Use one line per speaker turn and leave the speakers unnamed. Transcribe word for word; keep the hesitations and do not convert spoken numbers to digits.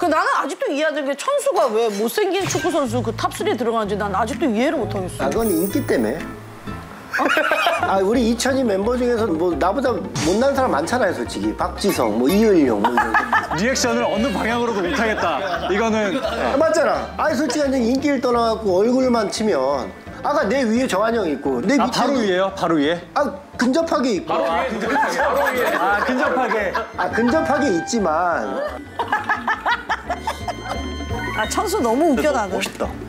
나는 아직도 이해하는 게 천수가 왜 못생긴 축구 선수 그 탑삼에 들어가는지 난 아직도 이해를 못하겠어.
아, 그건 인기 때문에. 아, 우리 이천이 멤버 중에서 뭐 나보다 못난 사람 많잖아요, 솔직히. 박지성, 뭐 이을용, 뭐 이런.
리액션을 어느 방향으로도 못하겠다. 이거는
아, 맞잖아. 아니 솔직히 완전 인기를 떠나갖고 얼굴만 치면 아까 내 위에 정한영 있고 내
아,
밑에
바로 위에요? 바로 위에?
아 근접하게 있고.
바로 위에, 근접하게. 바로 위에. 아, 근접하게.
아 근접하게 있지만.
아 천수 너무 웃겨 나는.
멋있다.